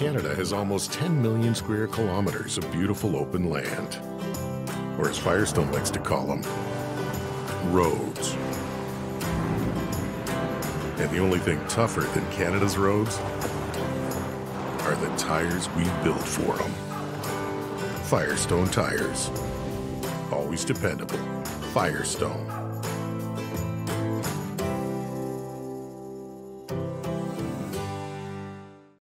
Canada has almost 10 million square kilometers of beautiful open land. Or as Firestone likes to call them, roads. And the only thing tougher than Canada's roads are the tires we build for them. Firestone tires. Always dependable. Firestone.